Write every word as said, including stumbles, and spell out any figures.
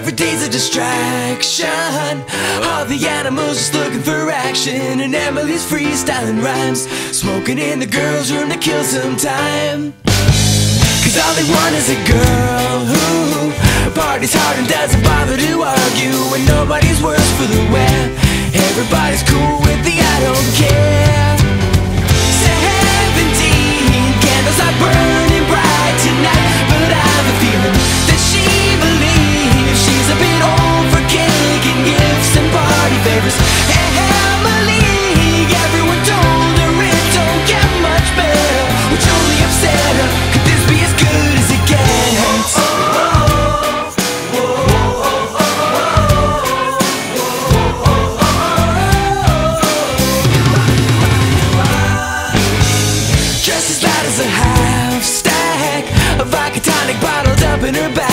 every day's a distraction. All the animals just looking for action, and Emily's freestyling rhymes, smoking in the girls' room to kill some time. Cause all they want is a girl who parties hard and doesn't bother to argue, and nobody's worse for the wear. Everybody's cool with the I don't care. Seventeen candles are burning bright tonight, but I have a feeling that she believes she's a bit old for cake and gifts and party favors. Emily, everyone told her it don't get much better, which only upset her. Could this be as good as it gets? Just as light as a half stack of vodka tonic bottled up in her bag.